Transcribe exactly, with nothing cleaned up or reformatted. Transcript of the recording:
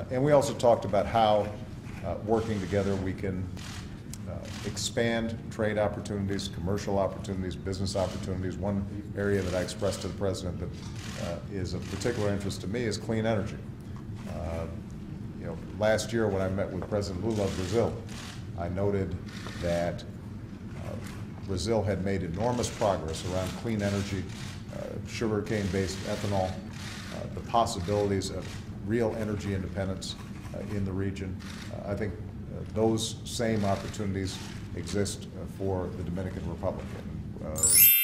and we also talked about how, uh, working together, we can uh, expand trade opportunities, commercial opportunities, business opportunities. One area that I expressed to the President that uh, is of particular interest to me is clean energy. Uh, you know, last year when I met with President Lula of Brazil, I noted that uh, Brazil had made enormous progress around clean energy, uh, sugarcane-based ethanol, uh, the possibilities of real energy independence uh, in the region. Uh, I think uh, those same opportunities exist uh, for the Dominican Republic. Uh,